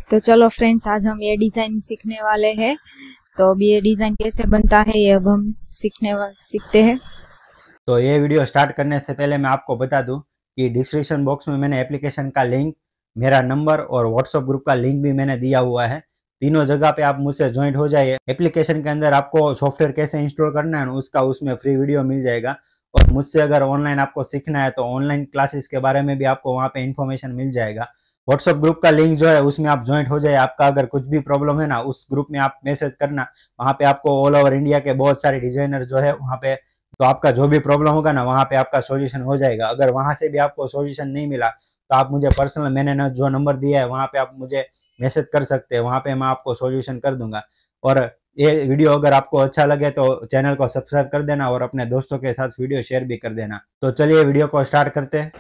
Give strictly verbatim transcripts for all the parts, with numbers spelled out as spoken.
तो चलो फ्रेंड्स, आज हम ये डिज़ाइन सीखने वाले हैं। तो अब ये डिज़ाइन कैसे बनता है ये अब हम सीखने सीखते हैं। तो ये वीडियो स्टार्ट करने से पहले मैं आपको बता दूं कि डिस्क्रिप्शन बॉक्स में मैंने एप्लीकेशन का लिंक, मेरा नंबर और व्हाट्सएप ग्रुप का लिंक भी मैंने दिया हुआ है। तीनों जगह पे आप मुझसे ज्वाइंट हो जाइए। एप्लीकेशन के अंदर आपको सॉफ्टवेयर कैसे इंस्टॉल करना है उसका उसमें फ्री वीडियो मिल जाएगा। और मुझसे अगर ऑनलाइन आपको सीखना है तो ऑनलाइन क्लासेस के बारे में भी आपको वहाँ पे इन्फॉर्मेशन मिल जाएगा। व्हाट्सएप ग्रुप का लिंक जो है उसमें आप ज्वाइंट हो जाए। आपका अगर कुछ भी प्रॉब्लम है ना, उस ग्रुप में आप मैसेज करना। वहाँ पे आपको ऑल ओवर इंडिया के बहुत सारे डिजाइनर जो है वहाँ पे, तो आपका जो भी प्रॉब्लम होगा ना वहाँ पे आपका सॉल्यूशन हो जाएगा। अगर वहाँ से भी आपको सॉल्यूशन नहीं मिला तो आप मुझे पर्सनल, मैंने ना जो नंबर दिया है वहाँ पे आप मुझे मैसेज कर सकते हैं। वहाँ पे मैं आपको सॉल्यूशन कर दूंगा। और ये वीडियो अगर आपको अच्छा लगे तो चैनल को सब्सक्राइब कर देना और अपने दोस्तों के साथ वीडियो शेयर भी कर देना। तो चलिए वीडियो को स्टार्ट करते हैं।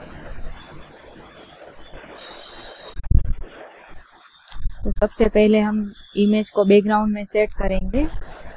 तो सबसे पहले हम इमेज को बैकग्राउंड में सेट करेंगे।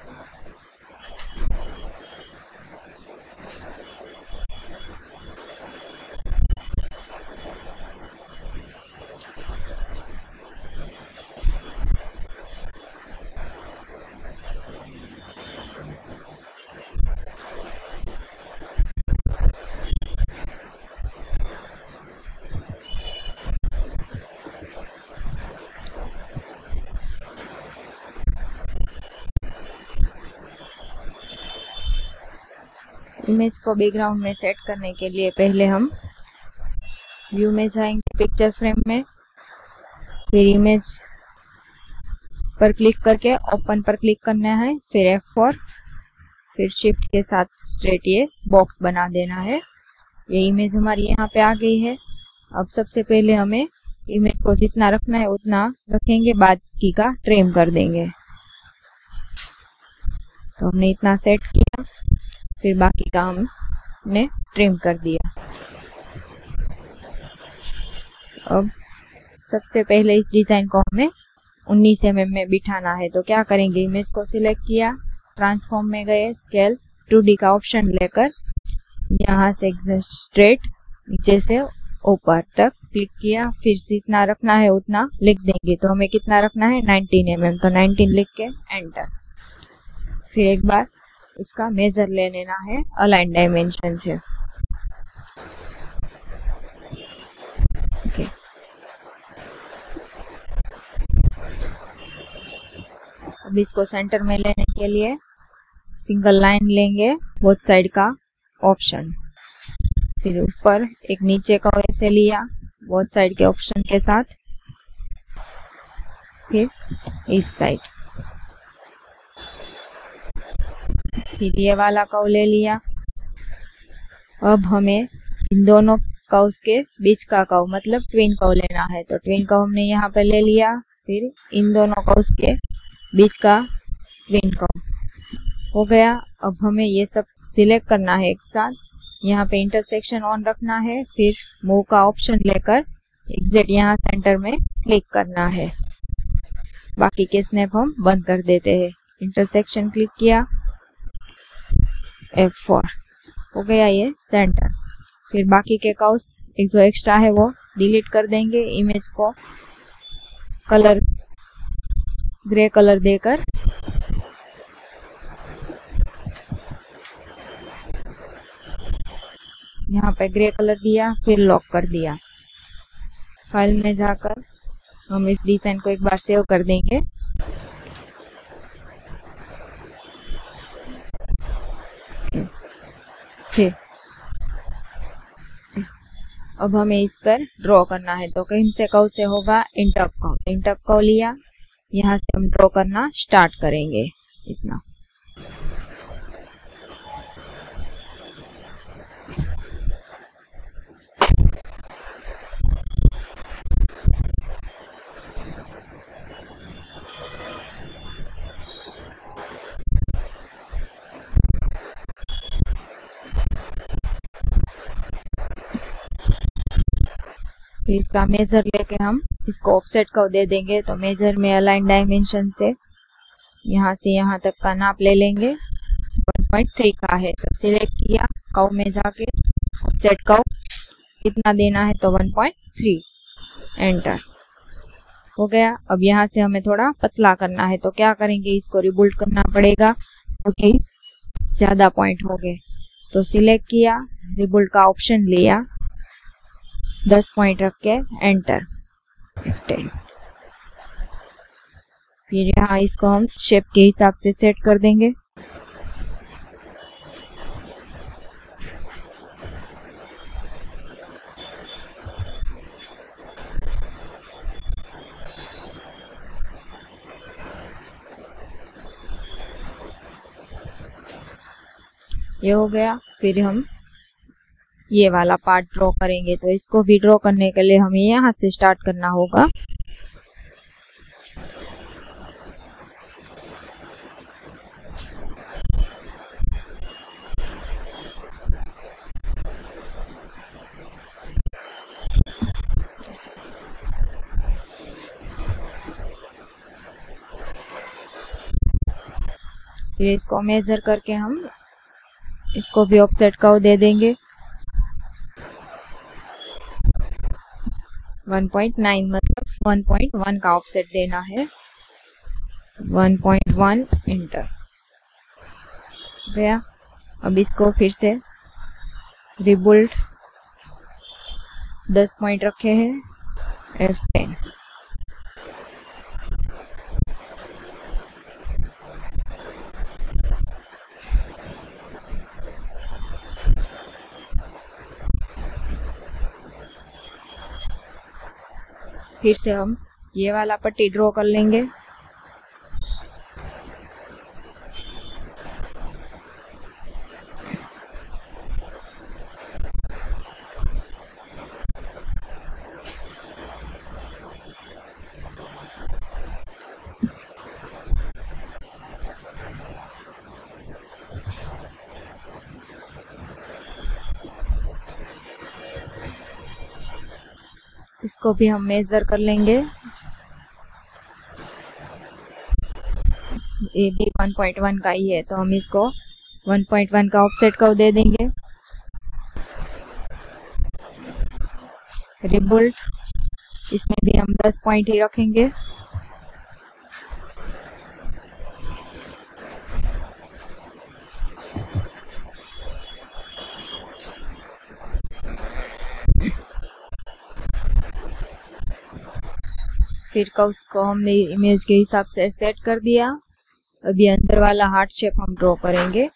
इमेज को बैकग्राउंड में सेट करने के लिए पहले हम व्यू में जाएंगे, पिक्चर फ्रेम में, फिर इमेज पर क्लिक करके ओपन पर क्लिक करना है, फिर एफ फोर, फिर शिफ्ट के साथ स्ट्रेट ये बॉक्स बना देना है। ये इमेज हमारी यहाँ पे आ गई है। अब सबसे पहले हमें इमेज को जितना रखना है उतना रखेंगे, बाकी का ट्रिम कर देंगे। तो हमने इतना सेट किया, फिर बाकी का हमने ट्रिम कर दिया। अब सबसे पहले इस डिजाइन को हमें उन्नीस एम एम में बिठाना है। तो क्या करेंगे, इमेज को सिलेक्ट किया, ट्रांसफॉर्म में गए, स्केल टू डी का ऑप्शन लेकर यहाँ से स्ट्रेट नीचे से ऊपर तक क्लिक किया, फिर जितना रखना है उतना लिख देंगे। तो हमें कितना रखना है, नाइनटीन एम एम, तो नाइनटीन लिख के एंटर। फिर एक बार इसका मेजर ले लेना है अलाइन डायमेंशन से। ओके, अब इसको सेंटर में लेने के लिए सिंगल लाइन लेंगे, बोथ साइड का ऑप्शन, फिर ऊपर एक नीचे का वैसे लिया बोथ साइड के ऑप्शन के साथ, फिर इस साइड, फिर ये वाला कर्व ले लिया। अब हमें इन दोनों कर्व्स के बीच का कर्व मतलब ट्विन कर्व लेना है। तो ट्विन कर्व हमने यहाँ पे ले लिया, फिर इन दोनों कर्व्स के बीच का ट्विन कर्व हो गया। अब हमें ये सब सिलेक्ट करना है एक साथ, यहाँ पे इंटरसेक्शन ऑन रखना है, फिर मूव का ऑप्शन लेकर एग्जैक्ट यहाँ सेंटर में क्लिक करना है। बाकी के स्नैप हम बंद कर देते हैं। इंटरसेक्शन क्लिक किया, एफ फोर, हो गया ये सेंटर। फिर बाकी के कर्व्स एक जो एक्स्ट्रा है वो डिलीट कर देंगे। इमेज को कलर ग्रे कलर देकर यहाँ पे ग्रे कलर दिया, फिर लॉक कर दिया। फाइल में जाकर हम इस डिजाइन को एक बार सेव कर देंगे। फिर अब हमें इस पर ड्रॉ करना है। तो कहीं से कर्व से होगा, इंटअप कर्व, इंटअप कर्व लिया, यहाँ से हम ड्रॉ करना स्टार्ट करेंगे इतना। फिर इसका मेजर लेके हम इसको ऑफसेट कर्व दे देंगे। तो मेजर में अलाइन डायमेंशन से यहाँ से यहाँ तक का नाप ले लेंगे। वन पॉइंट थ्री का है तो सिलेक्ट किया, कर्व में जाके ऑफसेट कर्व कितना देना है तो वन पॉइंट थ्री, एंटर। हो गया। अब यहाँ से हमें थोड़ा पतला करना है, तो क्या करेंगे, इसको रिबुल्ड करना पड़ेगा क्योंकि तो ज्यादा पॉइंट हो गए। तो सिलेक्ट किया, रिबुल्ड का ऑप्शन लिया, दस पॉइंट रख के एंटर, फिफ्टीन। फिर यहाँ इसको हम शेप के हिसाब से सेट कर देंगे। ये हो गया। फिर हम ये वाला पार्ट ड्रॉ करेंगे, तो इसको भी ड्रॉ करने के लिए हमें यहाँ से स्टार्ट करना होगा। फिर इसको मेजर करके हम इसको भी ऑफसेट कर्व दे देंगे वन पॉइंट नाइन, मतलब वन पॉइंट वन का ऑफसेट देना है। वन पॉइंट वन इंटर गया। अब इसको फिर से रिबुल्ड दस पॉइंट रखे हैं, एफ टेन। फिर से हम ये वाला पट्टी ड्रॉ कर लेंगे। इसको भी हम मेजर कर लेंगे। ये भी वन पॉइंट वन का ही है, तो हम इसको वन पॉइंट वन का ऑफसेट कर्व दे देंगे। रिबुल्ड, इसमें भी हम दस पॉइंट ही रखेंगे। फिर कर्व्स को हमने इमेज के हिसाब से सेट कर दिया। अभी अंदर वाला हार्ट शेप हम ड्रॉ करेंगे।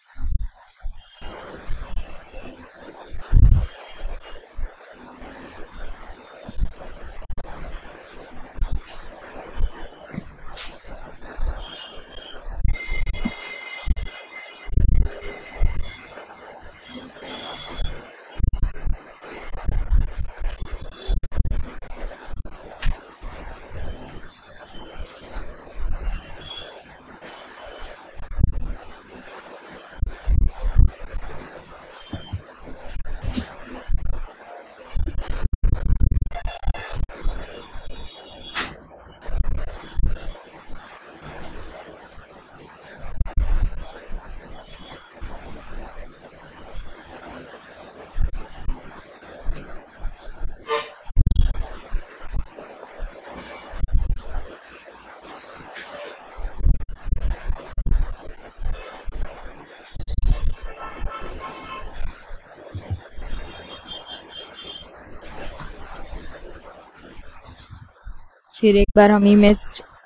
फिर एक बार हम इमेज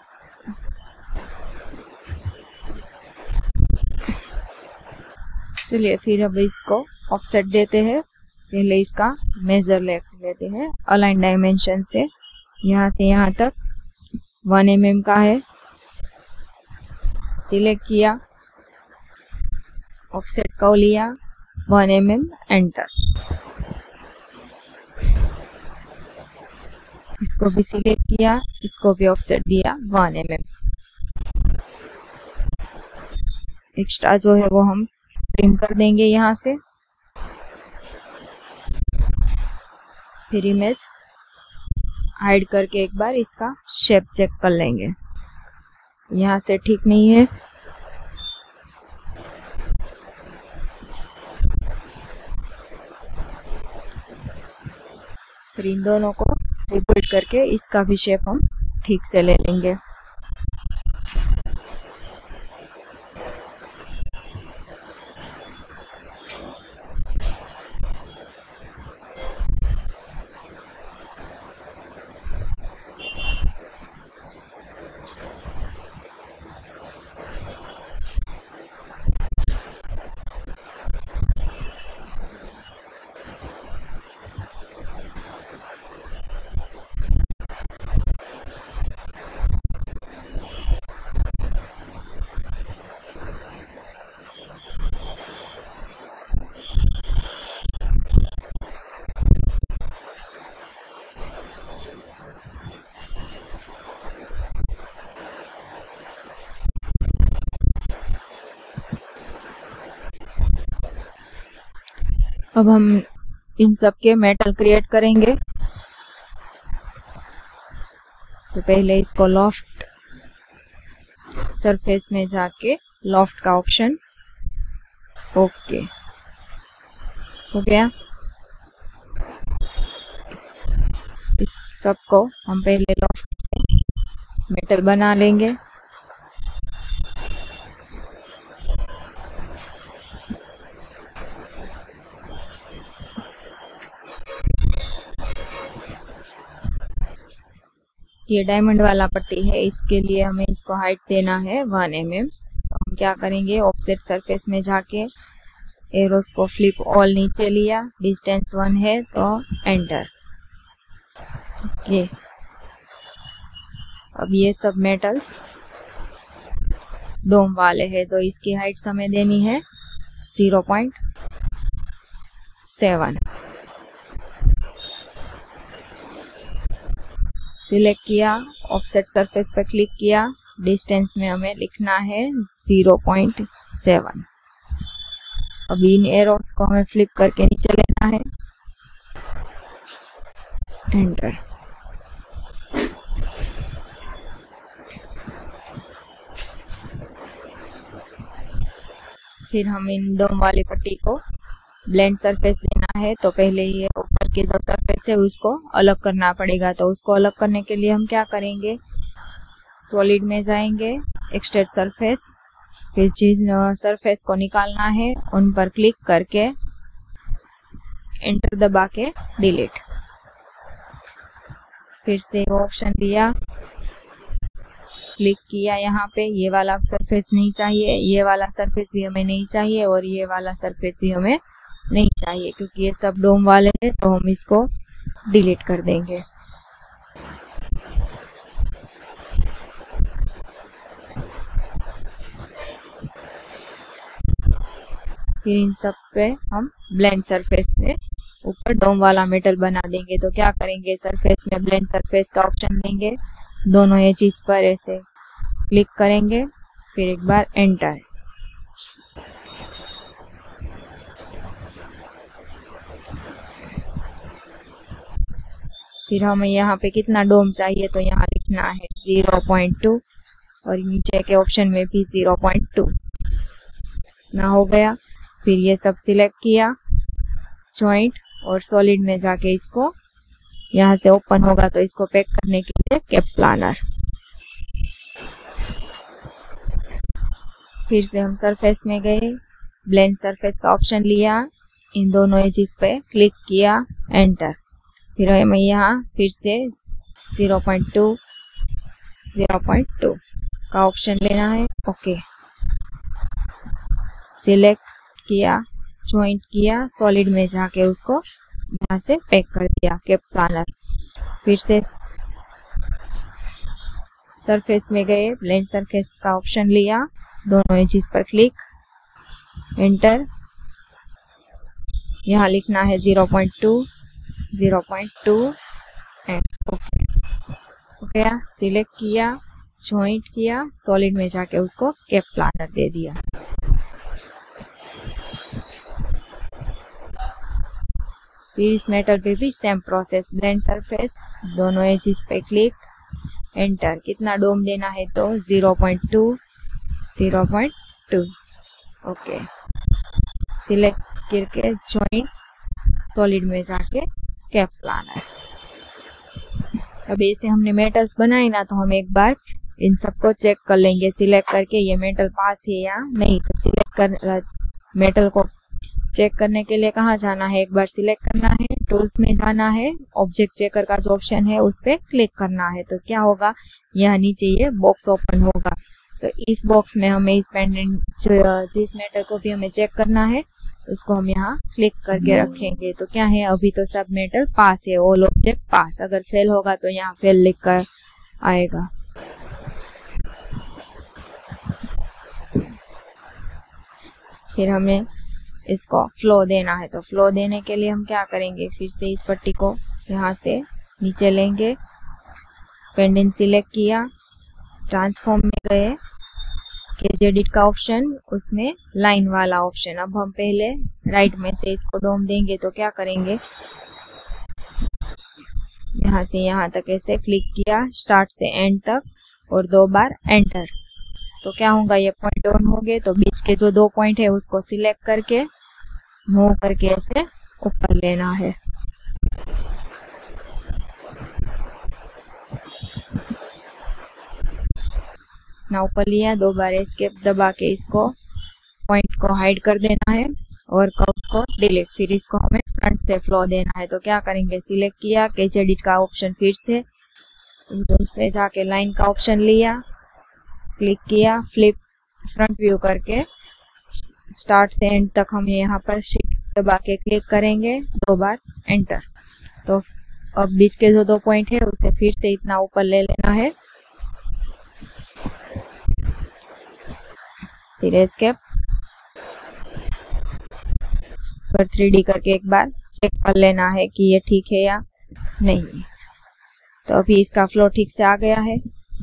चलिए फिर अब इसको ऑफसेट देते हैं। पहले इसका मेजर ले लेते हैं अलाइन डायमेंशन से। यहाँ से यहाँ तक वन एम एम का है। सिलेक्ट किया, ऑफसेट को लिया वन एम एम, एंटर। इसको भी सिलेक्ट किया, इसको भी ऑफसेट दिया वन एम एम। एक्स्ट्रा जो है वो हम ट्रिम कर देंगे यहाँ से। फिर इमेज हाइड करके एक बार इसका शेप चेक कर लेंगे। यहाँ से ठीक नहीं है, फिर इन दोनों को रिबुल्ड करके इसका भी शेप हम ठीक से ले लेंगे। अब हम इन सब के मेटल क्रिएट करेंगे। तो पहले इसको लॉफ्ट सरफेस में जाके लॉफ्ट का ऑप्शन, ओके हो गया। इस सब को हम पहले लॉफ्ट से मेटल बना लेंगे। ये डायमंड वाला पट्टी है, इसके लिए हमें इसको हाइट देना है वन एम एम। तो हम क्या करेंगे, ऑफसेट सरफेस में जाके एरोस को फ्लिप ऑल नीचे लिया, डिस्टेंस वन है तो एंटर। ओके, अब ये सब मेटल्स डोम वाले हैं तो इसकी हाइट हमें देनी है ज़ीरो पॉइंट सेवन। सिलेक्ट किया, ऑफसेट सरफेस पर क्लिक किया, डिस्टेंस में हमें लिखना है ज़ीरो पॉइंट सेवन। अब इन एरोस को हमें फ्लिप करके नीचे लेना है, एंटर। फिर हम इन डोम वाली पट्टी को ब्लेंड सरफेस देना है। तो पहले ये ऊपर के जो सरफेस है उसको अलग करना पड़ेगा। तो उसको अलग करने के लिए हम क्या करेंगे, सॉलिड में जाएंगे, एक्सट्रेट सरफेस, फिर चीज सरफेस को निकालना है, उन पर क्लिक करके एंटर दबा के डिलीट। फिर से वो ऑप्शन लिया, क्लिक किया, यहाँ पे ये वाला सरफेस नहीं चाहिए, ये वाला सरफेस भी हमें नहीं चाहिए और ये वाला सरफेस भी हमें नहीं चाहिए क्योंकि ये सब डोम वाले हैं। तो हम इसको डिलीट कर देंगे। फिर इन सब पे हम ब्लेंड सरफेस में ऊपर डोम वाला मेटल बना देंगे। तो क्या करेंगे, सरफेस में ब्लेंड सरफेस का ऑप्शन लेंगे, दोनों ये चीज पर ऐसे क्लिक करेंगे, फिर एक बार एंटर। फिर हमें यहाँ पे कितना डोम चाहिए तो यहाँ लिखना है ज़ीरो पॉइंट टू और नीचे के ऑप्शन में भी ज़ीरो पॉइंट टू ना हो गया। फिर ये सब सिलेक्ट किया, जॉइंट और सॉलिड में जाके इसको यहाँ से ओपन होगा तो इसको पैक करने के लिए कैप प्लानर। फिर से हम सरफेस में गए, ब्लेंड सरफेस का ऑप्शन लिया, इन दोनों एजेस पे क्लिक किया, एंटर। फिर हमें यहाँ फिर से zero point two zero point two का ऑप्शन लेना है, ओके। सिलेक्ट किया, जॉइंट किया, सॉलिड में जाके उसको यहाँ से पैक कर दिया कैप प्लानर। फिर से सरफेस में गए, ब्लेंड सरफेस का ऑप्शन लिया, दोनों एजेस पर क्लिक, एंटर। यहाँ लिखना है zero point two zero point two and okay हो गया। सिलेक्ट किया, जॉइंट किया, सॉलिड में जाके उसको कैप प्लानर दे दिया। फिर इस मेटल पे भी सेम प्रोसेस, ब्लेंड सरफेस, दोनों एजेस पे क्लिक, एंटर। कितना डोम देना है तो zero point two zero point two, okay. Select करके जॉइंट, सॉलिड में जाके कैप प्लानर। अब ऐसे हमने मेटल्स बनाए ना, तो हम एक बार इन सबको चेक कर लेंगे सिलेक्ट करके ये मेटल पास है या नहीं। तो सिलेक्ट कर मेटल को चेक करने के लिए कहाँ जाना है, एक बार सिलेक्ट करना है, टूल्स में जाना है, ऑब्जेक्ट चेकर का जो ऑप्शन है उस पर क्लिक करना है। तो क्या होगा, यहाँ नीचे ये बॉक्स ओपन होगा। तो इस बॉक्स में हमें इस पेंडेंट जिस मेटल को भी हमें चेक करना है उसको हम यहाँ क्लिक करके रखेंगे। तो क्या है, अभी तो सब मेटल पास है, ऑल ऑब्जेक्ट पास। अगर फेल होगा तो यहाँ फेल लिख कर आएगा। फिर हमें इसको फ्लो देना है। तो फ्लो देने के लिए हम क्या करेंगे, फिर से इस पट्टी को यहाँ से नीचे लेंगे, पेंडेंट सिलेक्ट किया, ट्रांसफॉर्म में गए, केज एडिट का ऑप्शन, उसमें लाइन वाला ऑप्शन। अब हम पहले राइट में से इसको डोम देंगे। तो क्या करेंगे, यहाँ से यहाँ तक ऐसे क्लिक किया, स्टार्ट से एंड तक और दो बार एंटर। तो क्या होगा, ये पॉइंट ऑन हो गए। तो बीच के जो दो पॉइंट है उसको सिलेक्ट करके मूव करके ऐसे ऊपर लेना है। ना ऊपर लिया, दो बार एस्केप दबा के इसको पॉइंट को हाइड कर देना है और कर्व्स को डिलीट। फिर इसको हमें फ्रंट से फ्लो देना है। तो क्या करेंगे, सिलेक्ट किया, केज एडिट का ऑप्शन, फिर से उसमें जाके लाइन का ऑप्शन लिया, क्लिक किया, फ्लिप फ्रंट व्यू करके स्टार्ट से एंड तक हम यहाँ पर शिफ्ट दबा के क्लिक करेंगे, दो बार एंटर। तो अब बीच के जो दो पॉइंट है उसे फिर से इतना ऊपर ले लेना है, फिर एस्केप पर थ्री डी करके एक बार चेक कर लेना है कि ये ठीक है या नहीं। तो अभी इसका फ्लो ठीक से आ गया है।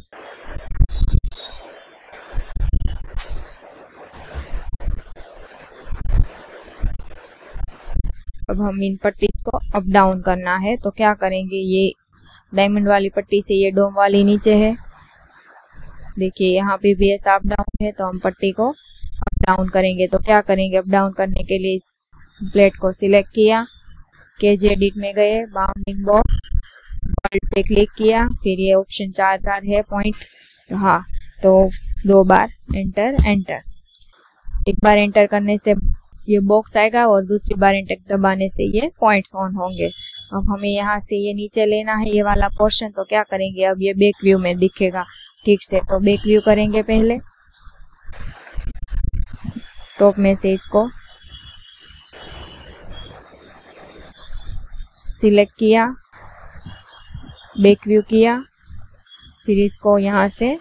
अब हम इन पट्टी को अप डाउन करना है। तो क्या करेंगे, ये डायमंड वाली पट्टी से ये डोम वाली नीचे है, देखिए यहाँ पे भी ऐसा अप डाउन है। तो हम पट्टी को अप डाउन करेंगे। तो क्या करेंगे, अप डाउन करने के लिए इस प्लेट को सिलेक्ट किया, केज एडिट में गए, बाउंडिंग बॉक्स, वर्ल्ड पे क्लिक किया, फिर ये ऑप्शन चार चार है पॉइंट। तो हाँ, तो दो बार एंटर एंटर। एक बार एंटर करने से ये बॉक्स आएगा और दूसरी बार एंटर दबाने से ये पॉइंट्स ऑन होंगे। अब हमें यहाँ से ये नीचे लेना है ये वाला पोर्शन। तो क्या करेंगे, अब ये बैक व्यू में दिखेगा ठीक से। तो बैक व्यू करेंगे, पहले टॉप में से इसको सिलेक्ट किया, बैक व्यू किया, फिर इसको यहाँ से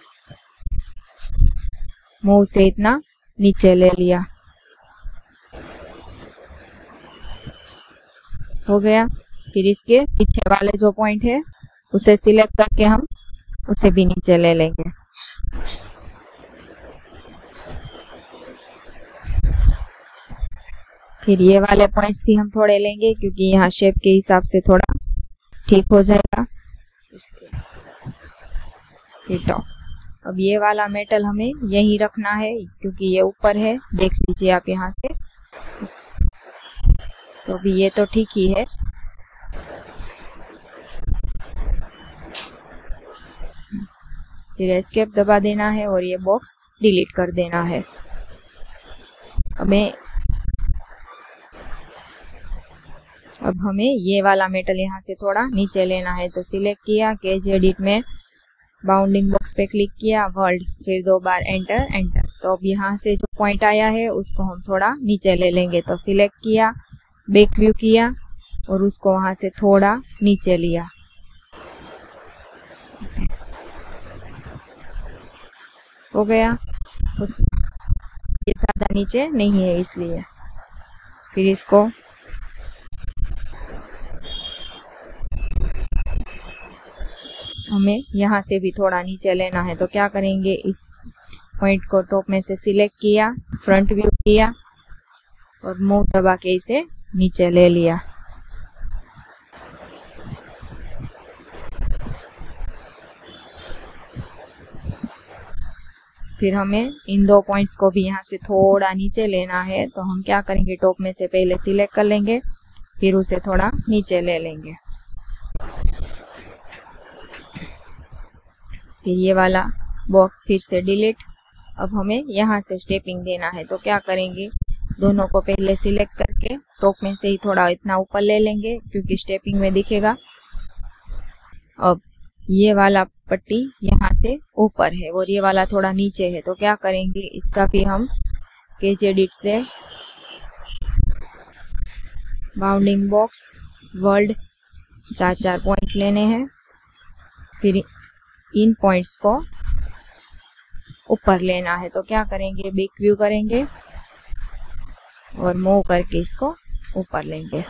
मूव से इतना नीचे ले लिया, हो गया। फिर इसके पीछे वाले जो पॉइंट है उसे सिलेक्ट करके हम उसे भी नीचे ले लेंगे। फिर ये वाले पॉइंट्स भी हम थोड़े लेंगे क्योंकि यहाँ शेप के हिसाब से थोड़ा ठीक हो जाएगा इसलिए। फिर टॉप, अब ये वाला मेटल हमें यही रखना है क्योंकि ये ऊपर है, देख लीजिए आप यहाँ से। तो अभी ये तो ठीक ही है। फिर एस्केप दबा देना है और ये बॉक्स डिलीट कर देना है। हमें अब हमें ये वाला मेटल यहाँ से थोड़ा नीचे लेना है। तो सिलेक्ट किया, केज एडिट में बाउंडिंग बॉक्स पे क्लिक किया, वर्ल्ड, फिर दो बार एंटर एंटर। तो अब यहाँ से जो पॉइंट आया है उसको हम थोड़ा नीचे ले लेंगे। तो सिलेक्ट किया, बैक व्यू किया और उसको वहां से थोड़ा नीचे लिया। हो गया, ये ज्यादा नीचे नहीं है इसलिए। फिर इसको हमें यहाँ से भी थोड़ा नीचे लेना है। तो क्या करेंगे, इस पॉइंट को टॉप में से सिलेक्ट किया, फ्रंट व्यू किया और मूव दबा के इसे नीचे ले लिया। फिर हमें इन दो पॉइंट्स को भी यहाँ से थोड़ा नीचे लेना है। तो हम क्या करेंगे, टॉप में से पहले सिलेक्ट कर लेंगे, फिर उसे थोड़ा नीचे ले लेंगे। फिर ये वाला बॉक्स फिर से डिलीट। अब हमें यहाँ से स्टेपिंग देना है, तो क्या करेंगे, दोनों को पहले सिलेक्ट करके टॉप में से ही थोड़ा इतना ऊपर ले लेंगे क्योंकि स्टेपिंग में दिखेगा। अब ये वाला पट्टी यहाँ से ऊपर है और ये वाला थोड़ा नीचे है, तो क्या करेंगे, इसका भी हम केज एडिट से बाउंडिंग बॉक्स वर्ल्ड चार चार पॉइंट लेने हैं। फिर इन पॉइंट्स को ऊपर लेना है, तो क्या करेंगे, बिग व्यू करेंगे और मूव करके इसको ऊपर लेंगे।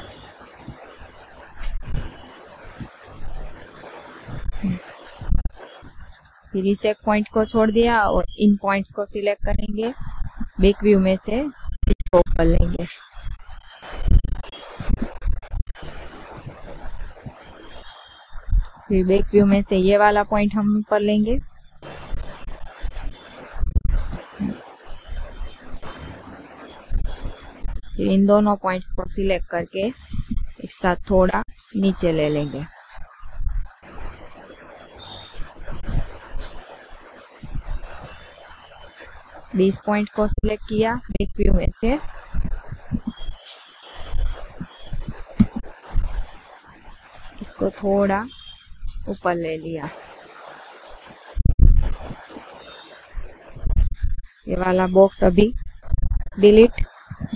फिर इस एक पॉइंट को छोड़ दिया और इन पॉइंट्स को सिलेक्ट करेंगे, बिग व्यू में से इसको ऊपर लेंगे। फिर बिग व्यू में से ये वाला पॉइंट हम ऊपर लेंगे। फिर इन दोनों पॉइंट्स को सिलेक्ट करके एक साथ थोड़ा नीचे ले लेंगे। बीस पॉइंट को सिलेक्ट किया बिग व्यू में से, इसको थोड़ा ऊपर ले लिया। ये वाला बॉक्स अभी डिलीट।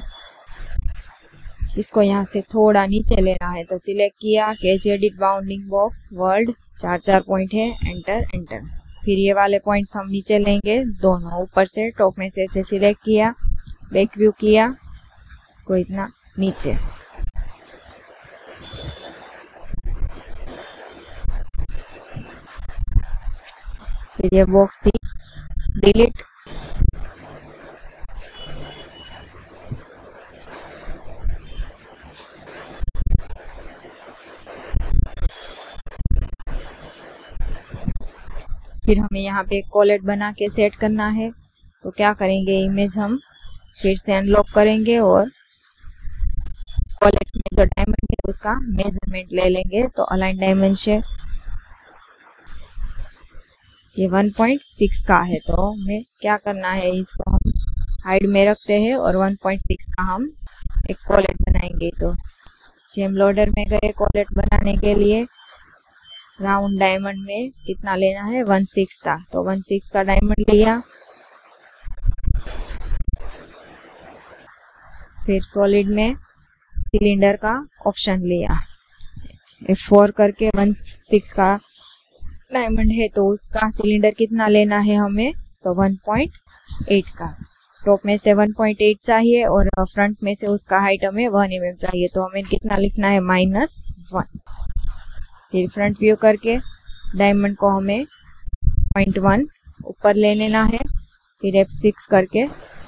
इसको यहाँ से थोड़ा नीचे लेना है, तो सिलेक्ट किया, cage edit bounding box world चार चार पॉइंट है, एंटर एंटर। फिर ये वाले पॉइंट्स हम नीचे लेंगे, दोनों ऊपर से टॉप में से ऐसे सिलेक्ट किया, बैक व्यू किया, इसको इतना नीचे। फिर ये बॉक्स भी डिलीट। फिर हमें यहाँ पे कॉलेट बना के सेट करना है, तो क्या करेंगे, इमेज हम फिर से अनलॉक करेंगे और कॉलेट में जो डायमंड है उसका मेजरमेंट ले लेंगे। तो अलाइन डायमेंशन ये वन पॉइंट सिक्स का है, तो हमें क्या करना है, इसको हम हाइड में रखते हैं और वन पॉइंट सिक्स का हम एक कॉलेट बनाएंगे। तो जेम लोडर में गए कॉलेट बनाने के लिए, राउंड डायमंड में कितना लेना है, वन सिक्स का, तो वन सिक्स का डायमंड लिया। फिर सॉलिड में सिलेंडर का ऑप्शन लिया, एफ फोर करके वन सिक्स का डायमंड है, तो उसका सिलेंडर कितना लेना है हमें, तो वन पॉइंट एट का। टॉप में से वन पॉइंट एट चाहिए और फ्रंट में से उसका हाइट हमें वन एम एम चाहिए, तो हमें कितना लिखना है, माइनस वन। फिर फ्रंट व्यू करके डायमंड को हमें पॉइंट वन ऊपर ले लेना है। फिर एफ सिक्स करके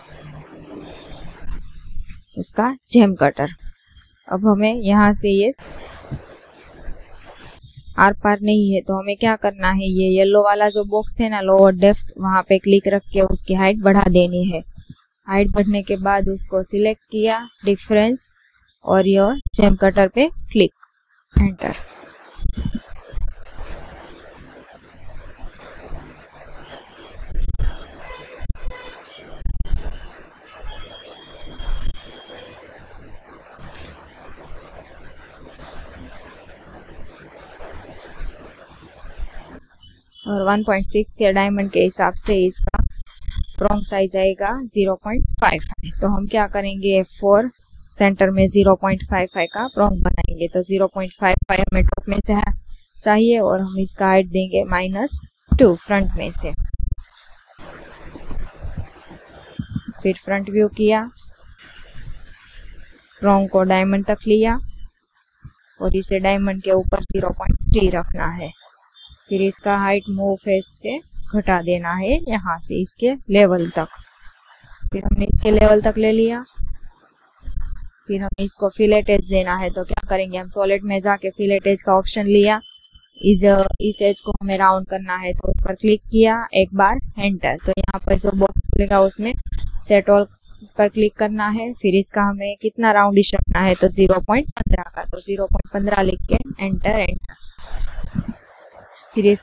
इसका जेम कटर। अब हमें यहाँ से ये आर पार नहीं है, तो हमें क्या करना है, ये येलो वाला जो बॉक्स है ना, लोअर डेप्थ, वहाँ पे क्लिक रख के उसकी हाइट बढ़ा देनी है। हाइट बढ़ने के बाद उसको सिलेक्ट किया, डिफरेंस, और योर जेम कटर पे क्लिक, एंटर। और वन पॉइंट सिक्स के डायमंड के हिसाब से इसका प्रोंग साइज आएगा ज़ीरो पॉइंट फाइव फाइव। तो हम क्या करेंगे, एफ फोर सेंटर में ज़ीरो पॉइंट फाइव फाइव का प्रोंग बनाएंगे। तो ज़ीरो पॉइंट फाइव फाइव हमें टॉप में से चाहिए और हम इसका हाइट देंगे माइनस टू फ्रंट में से। फिर फ्रंट व्यू किया, प्रोंग को डायमंड तक लिया और इसे डायमंड के ऊपर ज़ीरो पॉइंट थ्री रखना है। फिर इसका हाइट मूव फेस से घटा देना है, यहाँ से इसके लेवल तक। फिर हमने इसके लेवल तक ले लिया। फिर हमें इसको फिलेट एज देना है, तो क्या करेंगे, हम सॉलिड में जाके फिलेट एज का ऑप्शन लिया। इस इस एज को हमें राउंड करना है, तो उस पर क्लिक किया, एक बार एंटर। तो यहाँ पर जो बॉक्स खुलेगा उसमें सेट ऑल पर क्लिक करना है। फिर इसका हमें कितना राउंडिश रखना है, तो ज़ीरो पॉइंट पंद्रह का, तो ज़ीरो पॉइंट पंद्रह लिख के एंटर एंटर। फिर इस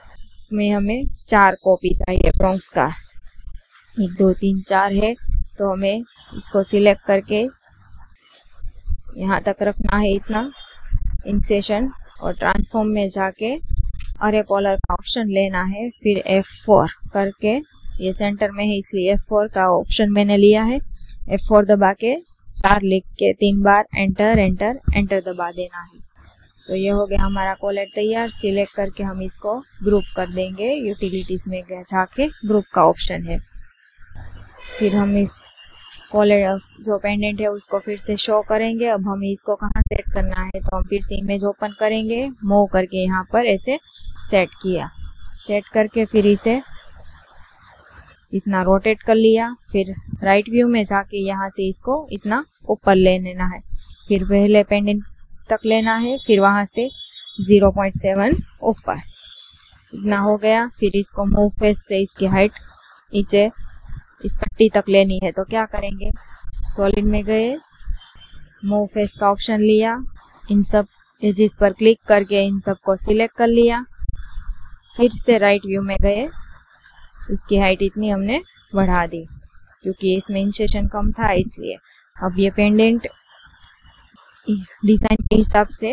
में हमें चार कॉपी चाहिए ब्रोंक्स का, एक दो तीन चार है, तो हमें इसको सिलेक्ट करके यहाँ तक रखना है इतना इंसेशन, और ट्रांसफॉर्म में जाके अरे पोलर का ऑप्शन लेना है, फिर एफ फोर करके, ये सेंटर में है इसलिए एफ फोर का ऑप्शन मैंने लिया है, एफ फोर दबा के चार लिख के तीन बार एंटर एंटर एंटर दबा देना है। तो ये हो गया हमारा कॉलेट तैयार। सिलेक्ट करके हम इसको ग्रुप कर देंगे, यूटिलिटीज में जाके ग्रुप का ऑप्शन है। फिर हम इस कॉलेट जो पेंडेंट है उसको फिर से शो करेंगे। अब हमें इसको कहाँ सेट करना है, तो हम फिर से इमेज ओपन करेंगे, मूव करके यहाँ पर ऐसे सेट किया, सेट करके फिर इसे इतना रोटेट कर लिया। फिर राइट व्यू में जाके यहाँ से इसको इतना ऊपर ले लेना है, फिर पहले पेंडेंट तक लेना है, फिर वहाँ से ज़ीरो पॉइंट सेवन ऊपर, इतना हो गया। फिर इसको मूव फेस से इसकी हाइट नीचे इस पट्टी तक लेनी है, तो क्या करेंगे, सॉलिड में गए, मूव फेस का ऑप्शन लिया, इन सब एजेस पर क्लिक करके इन सब को सिलेक्ट कर लिया, फिर से राइट व्यू में गए, इसकी हाइट इतनी हमने बढ़ा दी क्योंकि इसमें इंसेशन कम था इसलिए। अब ये पेंडेंट डिजाइन के हिसाब से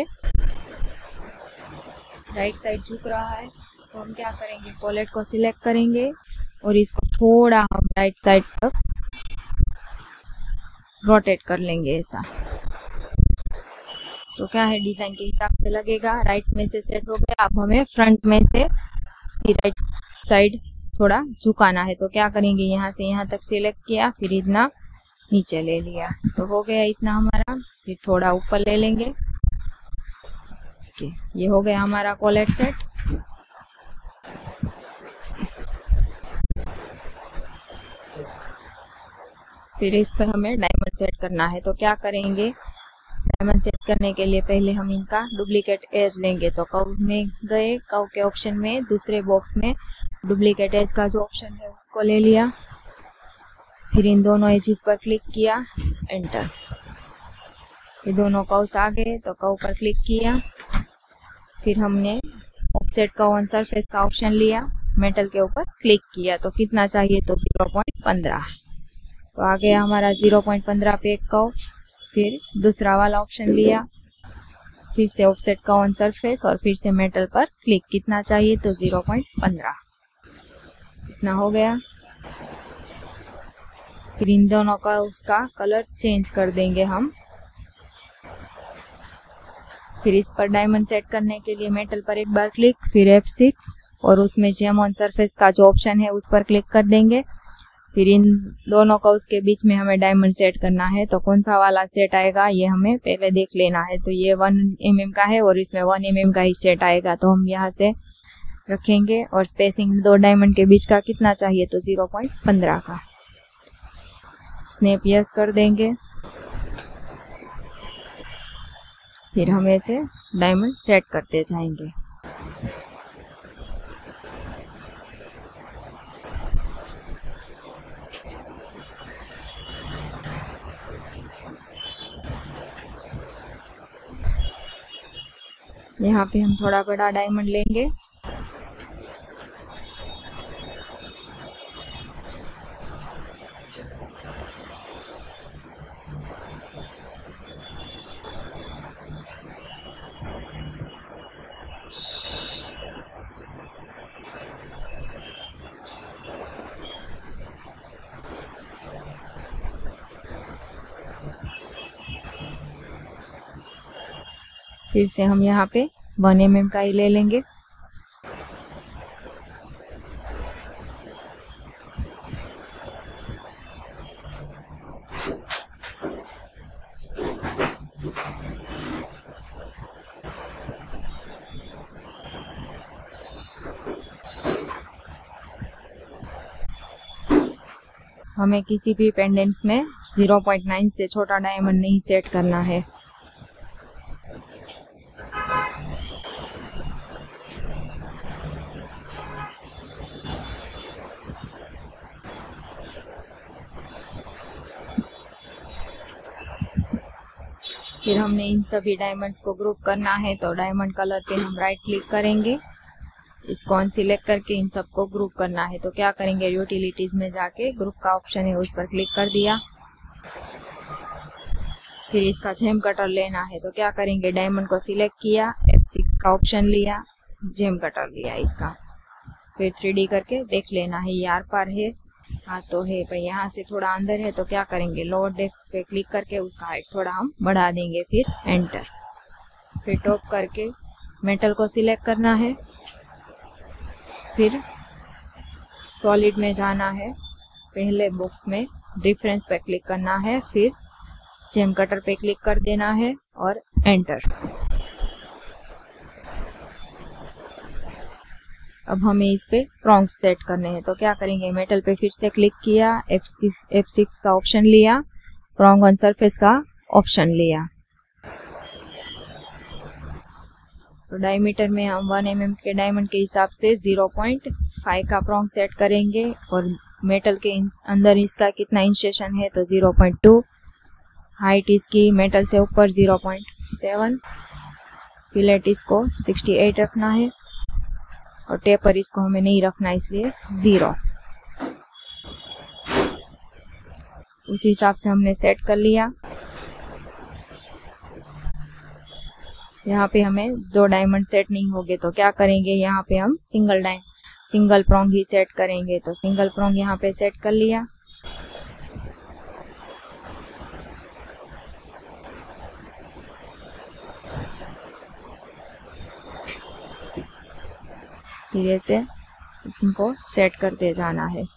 राइट साइड झुक रहा है, तो हम क्या करेंगे, कॉलेट को सिलेक्ट करेंगे और इसको थोड़ा हम राइट साइड तक रोटेट कर लेंगे ऐसा, तो क्या है डिजाइन के हिसाब से लगेगा। राइट में से सेट हो गया। अब हमें फ्रंट में से राइट साइड थोड़ा झुकाना है, तो क्या करेंगे, यहाँ से यहाँ तक सिलेक्ट किया, फिर इतना नीचे ले लिया, तो हो गया इतना हमारा। फिर थोड़ा ऊपर ले लेंगे, ये हो गया हमारा कॉलेट सेट। फिर इस पर हमें डायमंड सेट करना है, तो क्या करेंगे, डायमंड सेट करने के लिए पहले हम इनका डुप्लीकेट एज लेंगे। तो कर्व में गए, कर्व के ऑप्शन में दूसरे बॉक्स में डुप्लीकेट एज का जो ऑप्शन है उसको ले लिया, फिर इन दोनों एजेस पर क्लिक किया, एंटर, ये दोनों कर्व्स आ गए, तो कर्व पर क्लिक किया, फिर हमने ऑफसेट कर्व ऑन सरफेस का ऑप्शन लिया, मेटल के ऊपर क्लिक किया, तो कितना चाहिए, तो ज़ीरो पॉइंट पंद्रह, तो आ गया हमारा ज़ीरो पॉइंट पंद्रह पे एक कर्व। फिर दूसरा वाला ऑप्शन लिया, फिर से ऑफसेट कर्व ऑन सरफेस और फिर से मेटल पर क्लिक, कितना चाहिए, तो ज़ीरो पॉइंट पंद्रह, इतना हो गया। फिर इन दोनों का उसका कलर चेंज कर देंगे हम। फिर इस पर डायमंड सेट करने के लिए मेटल पर एक बार क्लिक, फिर एफ सिक्स और उसमें जेम ऑन सरफेस का जो ऑप्शन है उस पर क्लिक कर देंगे। फिर इन दोनों का उसके बीच में हमें डायमंड सेट करना है, तो कौन सा वाला सेट आएगा ये हमें पहले देख लेना है। तो ये वन एम एम का है और इसमें वन एम एम का ही सेट आएगा, तो हम यहाँ से रखेंगे। और स्पेसिंग दो डायमंड के बीच का कितना चाहिए, तो ज़ीरो पॉइंट पंद्रह का, स्नैप यस कर देंगे। फिर हम ऐसे डायमंड सेट करते जाएंगे। यहाँ पे हम थोड़ा बड़ा डायमंड लेंगे, फिर से हम यहाँ पे वन एम एम का ही ले लेंगे। हमें किसी भी पेंडेंट्स में ज़ीरो पॉइंट नाइन से छोटा डायमंड नहीं सेट करना है। फिर हमने इन सभी डायमंड्स को ग्रुप करना है, तो डायमंड कलर पे हम राइट क्लिक करेंगे, इसको अनसिलेक्ट करके इन सबको ग्रुप करना है। तो क्या करेंगे, यूटिलिटीज में जाके ग्रुप का ऑप्शन है उस पर क्लिक कर दिया। फिर इसका जेम कटर लेना है तो क्या करेंगे, डायमंड को सिलेक्ट किया, एफ सिक्स का ऑप्शन लिया, जेम कटर लिया इसका। फिर थ्री डी करके देख लेना है, ये आर पार है, हाँ तो है, पर यहाँ से थोड़ा अंदर है तो क्या करेंगे, लोअर डेप्थ पे क्लिक करके उसका हाइट थोड़ा हम बढ़ा देंगे। फिर एंटर। फिर टॉप करके मेटल को सिलेक्ट करना है। फिर सॉलिड में जाना है, पहले बॉक्स में डिफरेंस पे क्लिक करना है, फिर जेम कटर पे क्लिक कर देना है और एंटर। अब हमें इस पे प्रॉन्ग्स सेट करने हैं तो क्या करेंगे, मेटल पे फिर से क्लिक किया, एफ सिक्स का ऑप्शन लिया, प्रॉन्ग ऑन सरफेस का ऑप्शन लिया। तो डायमीटर में हम वन एम एम के डायमंड के हिसाब से ज़ीरो पॉइंट फाइव का प्रॉन्ग सेट करेंगे और मेटल के अंदर इसका कितना इंसेशन है तो ज़ीरो पॉइंट टू, हाइट इसकी मेटल से ऊपर ज़ीरो पॉइंट सेवन, फिलेट इसको सिक्सटी एट रखना है और टेपर इसको हमें नहीं रखना इसलिए ज़ीरो। उसी हिसाब से हमने सेट कर लिया। यहाँ पे हमें दो डायमंड सेट नहीं होंगे तो क्या करेंगे, यहाँ पे हम सिंगल डाय सिंगल प्रॉन्ग ही सेट करेंगे। तो सिंगल प्रॉन्ग यहाँ पे सेट कर लिया। फिर ऐसे इनको सेट करते जाना है।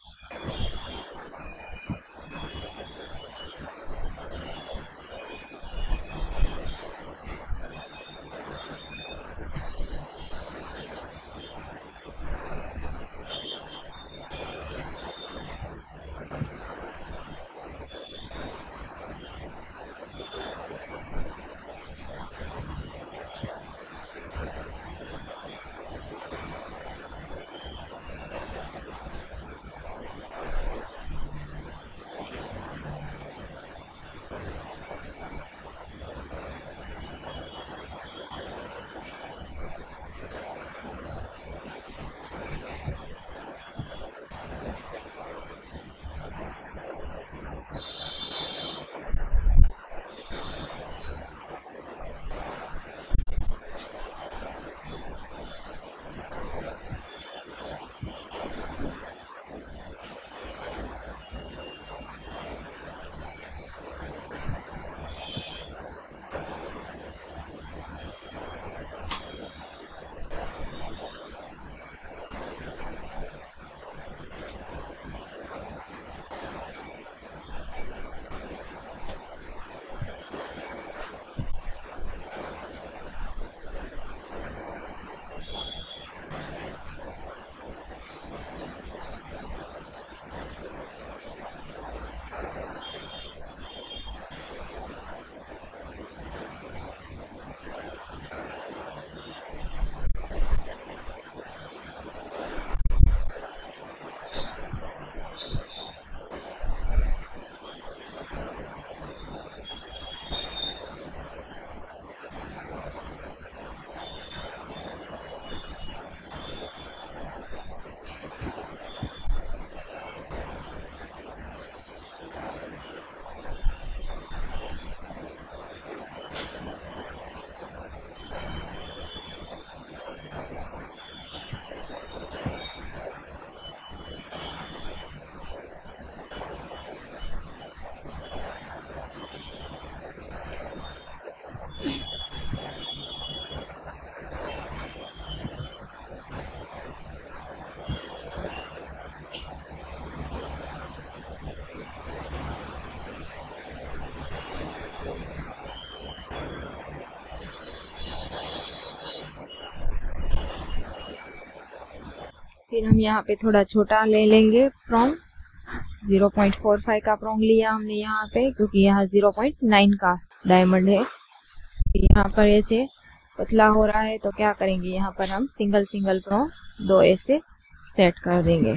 फिर हम यहाँ पे थोड़ा छोटा ले लेंगे prong, zero point four five का प्रॉन्ग लिया हमने यहाँ पे क्योंकि यहाँ ज़ीरो पॉइंट नाइन का डायमंड है। फिर यहाँ पर ऐसे पतला हो रहा है तो क्या करेंगे, यहाँ पर हम सिंगल सिंगल प्रॉन्ग दो ऐसे सेट कर देंगे।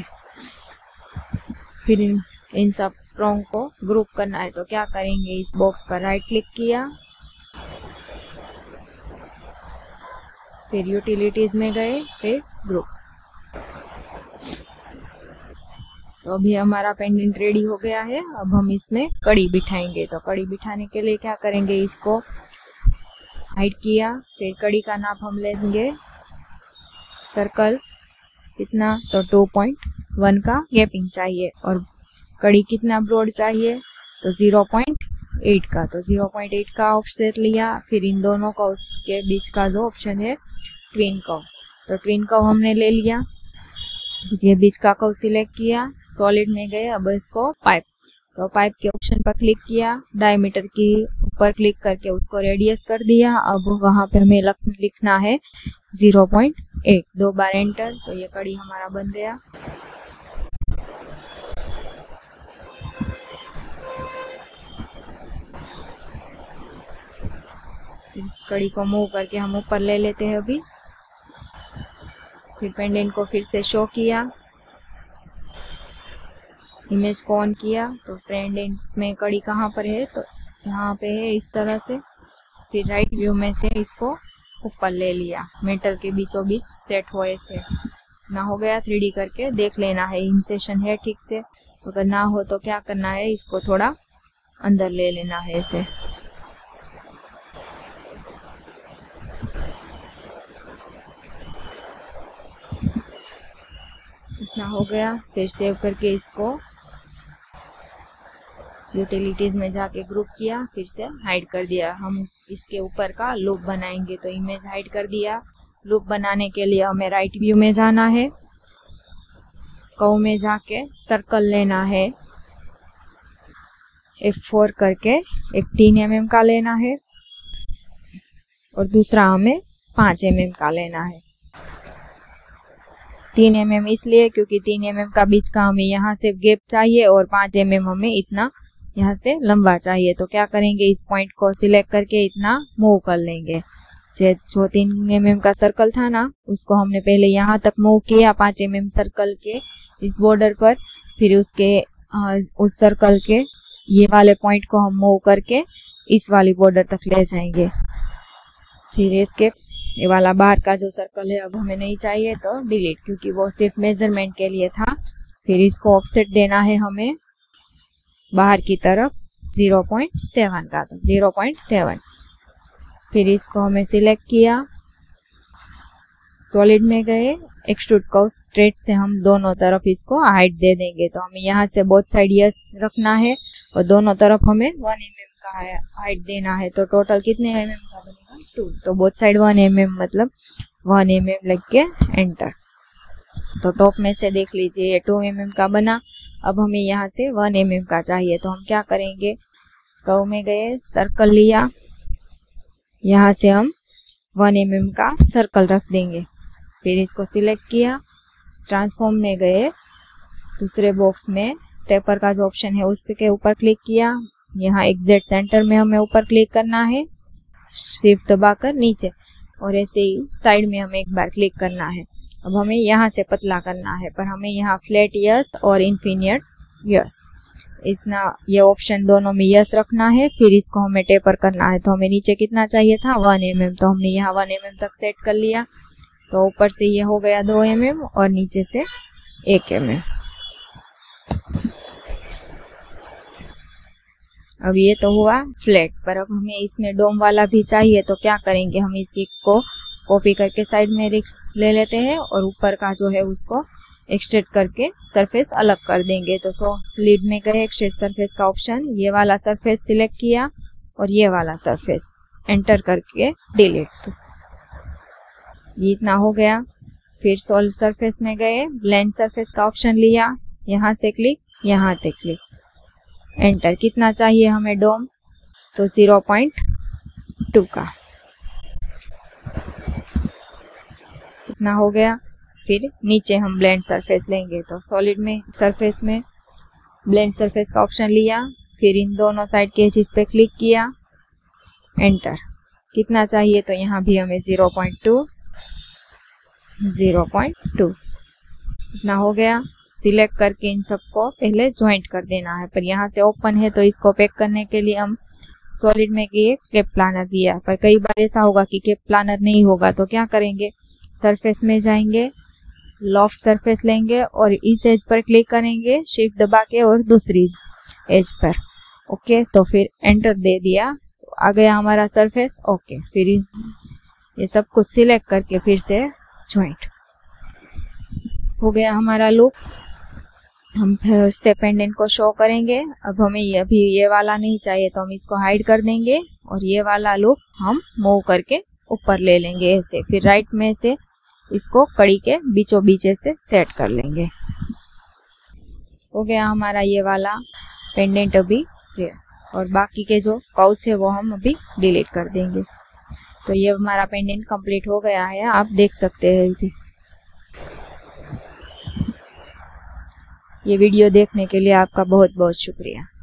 फिर इन, इन सब प्रॉन्ग को ग्रुप करना है तो क्या करेंगे, इस बॉक्स पर राइट क्लिक किया, फिर यूटिलिटीज में गए, फिर ग्रुप। तो अभी हमारा पेंडेंट रेडी हो गया है। अब हम इसमें कड़ी बिठाएंगे। तो कड़ी बिठाने के लिए क्या करेंगे, इसको हाइड किया, फिर कड़ी का नाप हम लेंगे सर्कल कितना, तो टू पॉइंट वन का गैपिंग चाहिए, और कड़ी कितना ब्रॉड चाहिए, तो ज़ीरो पॉइंट एट का। तो ज़ीरो पॉइंट एट का ऑफसेट लिया। फिर इन दोनों का उसके बीच का जो ऑप्शन है ट्विन कर्व, तो ट्विन कर्व हमने ले लिया। ये बीच का कर्व सिलेक्ट किया, सॉलिड में गए। अब इसको पाइप, तो पाइप के ऑप्शन पर क्लिक किया, डायमीटर की ऊपर क्लिक करके उसको रेडियस कर दिया। अब वहां पे हमें लिखना है ज़ीरो पॉइंट एट, दो बार एंटर। तो ये कड़ी हमारा बन गया। इस कड़ी को मूव करके हम ऊपर ले लेते हैं अभी। फिर पेंडेंट को फिर से शो किया, इमेज को ऑन किया, तो पेंडेंट में कड़ी कहाँ पर है, तो यहाँ पे है इस तरह से। फिर राइट व्यू में से इसको ऊपर ले लिया, मेटल के बीचों बीच सेट हो ऐसे। ना हो गया थ्री डी करके देख लेना है इंसेशन है ठीक से। अगर ना हो तो क्या करना है, इसको थोड़ा अंदर ले लेना है ऐसे। इतना हो गया। फिर सेव करके इसको यूटिलिटीज में जाके ग्रुप किया, फिर से हाइड कर दिया। हम इसके ऊपर का लूप बनाएंगे, तो इमेज हाइड कर दिया। लूप बनाने के लिए हमें राइट व्यू में जाना है, कर्व में जाके सर्कल लेना है, एफ फोर करके एक तीन एम एम का लेना है, और दूसरा हमें पाँच एम एम का लेना है। तीन एम एम इसलिए क्योंकि तीन एम एम का बीच का हमें यहाँ से गैप चाहिए, और पाँच एम एम हमें इतना यहाँ से लंबा चाहिए। तो क्या करेंगे, इस पॉइंट को सिलेक्ट करके इतना मूव कर लेंगे। जो तीन एम एम का सर्कल था ना, उसको हमने पहले यहाँ तक मूव किया पाँच एम एम सर्कल के इस बॉर्डर पर। फिर उसके आ, उस सर्कल के ये वाले पॉइंट को हम मूव करके इस वाली बॉर्डर तक ले जाएंगे। फिर इसके ये वाला बाहर का जो सर्कल है अब हमें नहीं चाहिए, तो डिलीट, क्योंकि वो सिर्फ मेजरमेंट के लिए था। फिर इसको ऑफसेट देना है हमें बाहर की तरफ ज़ीरो पॉइंट सेवन का, तो ज़ीरो पॉइंट सेवन। फिर इसको हमें सिलेक्ट किया, सॉलिड में गए, एक्सट्रूड कर्व स्ट्रेट से हम दोनों तरफ इसको हाइट दे देंगे। तो हमें यहाँ से बोथ साइड यस रखना है, और दोनों तरफ हमें वन एम एम का हाइट देना है। तो टोटल कितने एम एम का बनेगा, टू। तो both side one M M मतलब वन एम एम लग के एंटर। तो टॉप में से देख लीजिए ये टू एम एम का बना। अब हमें यहाँ से वन एम एम का चाहिए, तो हम क्या करेंगे, कर्व में गए, सर्कल लिया, यहाँ से हम वन एम एम का सर्कल रख देंगे। फिर इसको सिलेक्ट किया, ट्रांसफॉर्म में गए, दूसरे बॉक्स में टेपर का जो ऑप्शन है उस के ऊपर क्लिक किया। यहाँ एग्जैक्ट सेंटर में हमें ऊपर क्लिक करना है, शिफ्ट दबाकर नीचे, और ऐसे ही साइड में हमें एक बार क्लिक करना है। अब हमें यहाँ से पतला करना है, पर हमें यहाँ फ्लैट यस और इन्फिनिट यस, इसना ये ऑप्शन दोनों में यस रखना है। फिर इसको हमें टेपर करना है। तो हमें नीचे कितना चाहिए था, वन एम एम, तो हमने यहाँ वन एम एम तक सेट कर लिया। तो ऊपर से ये हो गया दो एम एम और नीचे से एक एम एम। अब ये तो हुआ फ्लैट, पर अब हमें इसमें डोम वाला भी चाहिए। तो क्या करेंगे, हम इसी को कॉपी करके साइड में ले लेते हैं, और ऊपर का जो है उसको एक्सट्रेट करके सरफेस अलग कर देंगे। तो सो लीड में गए, एक्सट्रेट सरफेस का ऑप्शन, ये वाला सरफेस सिलेक्ट किया और ये वाला सरफेस एंटर करके डिलीट। तो ये इतना हो गया। फिर सॉल्व सरफेस में गए, ब्लेंड सरफेस का ऑप्शन लिया, यहाँ से क्लिक, यहाँ से क्लिक, एंटर। कितना चाहिए हमें डोम, तो ज़ीरो पॉइंट टू का, इतना हो गया। फिर नीचे हम ब्लेंड सरफेस लेंगे। तो सॉलिड में सरफेस में ब्लेंड सरफेस का ऑप्शन लिया, फिर इन दोनों साइड के एजेस पे क्लिक किया, एंटर। कितना चाहिए, तो यहाँ भी हमें zero point two, zero point two, इतना हो गया। सिलेक्ट करके इन सबको पहले ज्वाइंट कर देना है, पर यहाँ से ओपन है तो इसको पैक करने के लिए हम सॉलिड में कि एक कैप प्लानर दिया, पर कई बार ऐसा होगा कि कैप प्लानर नहीं होगा, तो क्या करेंगे, सरफेस में जाएंगे, लॉफ्ट सरफेस लेंगे और इस एज पर क्लिक करेंगे शिफ्ट दबा के और दूसरी एज पर। ओके, तो फिर एंटर दे दिया, आ गया हमारा सरफेस। ओके, फिर ये सब कुछ सिलेक्ट करके फिर से ज्वाइंट हो गया हमारा लूप। हम फिर से पेंडेंट को शो करेंगे। अब हमें ये अभी ये वाला नहीं चाहिए तो हम इसको हाइड कर देंगे और ये वाला लूप हम मूव करके ऊपर ले लेंगे ऐसे। फिर राइट में से इसको कड़ी के बीचों बीच से सेट कर लेंगे। हो गया हमारा ये वाला पेंडेंट अभी ये, और बाकी के जो कर्व्स है वो हम अभी डिलीट कर देंगे। तो ये हमारा पेंडेंट कंप्लीट हो गया है, आप देख सकते हैं अभी। ये वीडियो देखने के लिए आपका बहुत बहुत शुक्रिया।